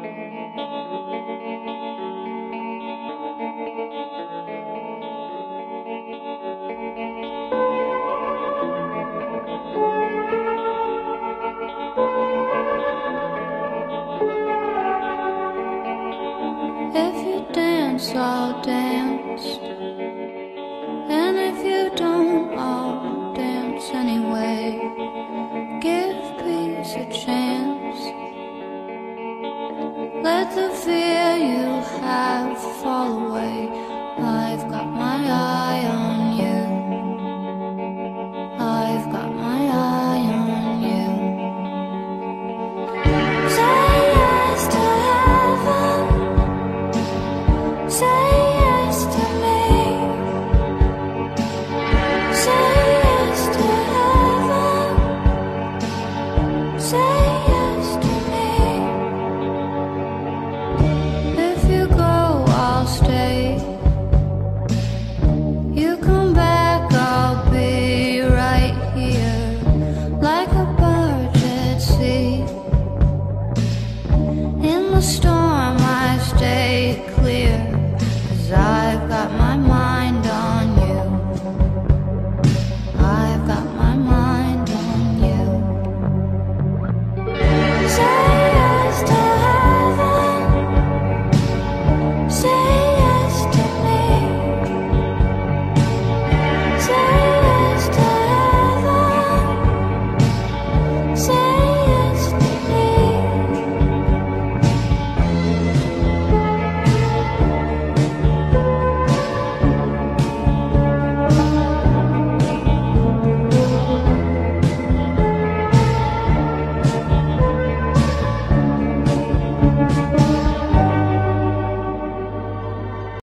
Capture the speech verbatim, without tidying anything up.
If you dance, I'll dance. And if you don't, I'll dance anyway. Give peace a chance. Let the fear you have fall away. I've got my eye on you. I've got my eye on you. Say yes to heaven. Say yes to me. Say yes to heaven. Say yes to me. If you go, I'll stay. You come back, I'll be right here, like a barge at sea, in the storm.